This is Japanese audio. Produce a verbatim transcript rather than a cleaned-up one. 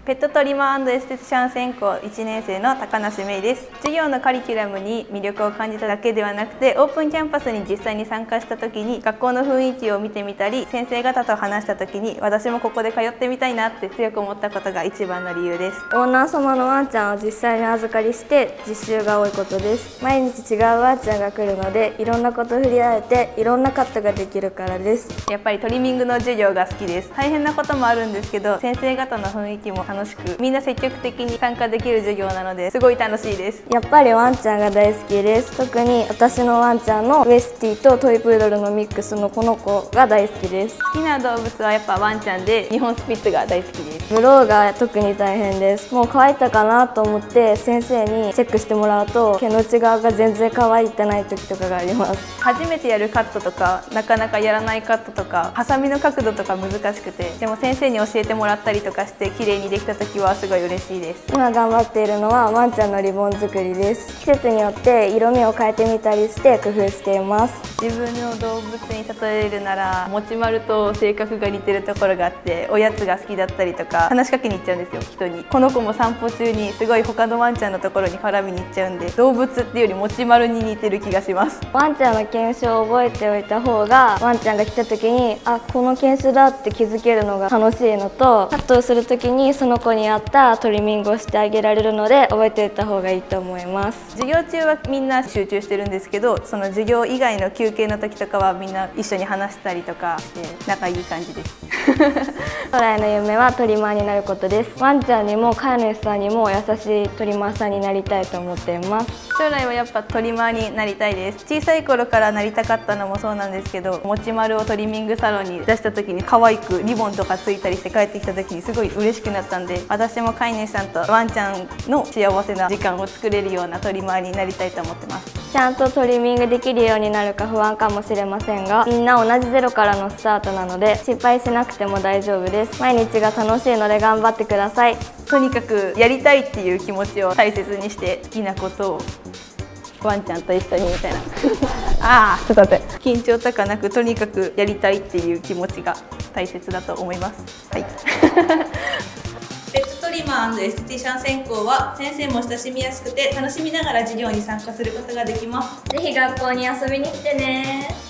ペットトリマー&エステティシャン専攻いちねん生の高梨芽衣です。授業のカリキュラムに魅力を感じただけではなくて、オープンキャンパスに実際に参加した時に学校の雰囲気を見てみたり、先生方と話した時に私もここで通ってみたいなって強く思ったことが一番の理由です。 オーナー様のワンちゃんを実際にお預かりして実習が多いことです。毎日違うワンちゃんが来るので、いろんなこと触れ合えていろんなカットができるからです。 やっぱりトリミングの授業が好きです。大変なこともあるんですけど、先生方の雰囲気も楽しく、みんな積極的に参加できる授業なのですごい楽しいです。 やっぱりワンちゃんが大好きです。特に私のワンちゃんのウエスティとトイプードルのミックスのこの子が大好きです。 好きな動物はやっぱワンちゃんで、日本スピッツが大好きです。 ブローが特に大変です。もう乾いたかなと思って先生にチェックしてもらうと、毛の内側が全然乾いてない時とかがあります。 初めてやるカットとか、なかなかやらないカットとか、ハサミの角度とか難しくて、でも先生に教えてもらったりとかして綺麗にできた時はすごい嬉しいです。 今頑張っているのはワンちゃんのリボン作りです。季節によって色味を変えてみたりして工夫しています。 自分の動物に例えるなら、もちまると性格が似てるところがあって、おやつが好きだったりとか話しかけに行っちゃうんですよ、人に。この子も散歩中にすごい他のワンちゃんのところに絡みに行っちゃうんで、動物っていうよりもちまるに似てる気がします。 ワンちゃんの犬種を覚えておいた方が、ワンちゃんが来た時にあ、この犬種だって気づけるのが楽しいのと、カットをする時にその子に合ったトリミングをしてあげられるので覚えておいた方がいいと思います。 授業中はみんな集中してるんですけど、その授業以外の休憩の時とかはみんな一緒に話したりとかして仲いい感じです将来の夢はトリマーになることです。ワンちゃんにも飼い主さんにも優しいトリマーさんになりたいと思っています。 将来はやっぱトリマーになりたいです。小さい頃からなりたかったのもそうなんですけど、もちまるをトリミングサロンに出した時に可愛くリボンとかついたりして帰ってきた時にすごい嬉しくなったんで、私も飼い主さんとワンちゃんの幸せな時間を作れるようなトリマーになりたいと思ってます。 ちゃんとトリミングできるようになるか不安かもしれませんが、みんな同じゼロからのスタートなので失敗しなくても大丈夫です。毎日が楽しいので頑張ってください。 とにかくやりたいっていう気持ちを大切にして、好きなことをワンちゃんと一緒にみたいなああちょっと待って、緊張とかなくとにかくやりたいっていう気持ちが大切だと思います。はいペットトリマー&エステティシャン専攻は先生も親しみやすくて楽しみながら授業に参加することができます。 ぜひ学校に遊びに来てね。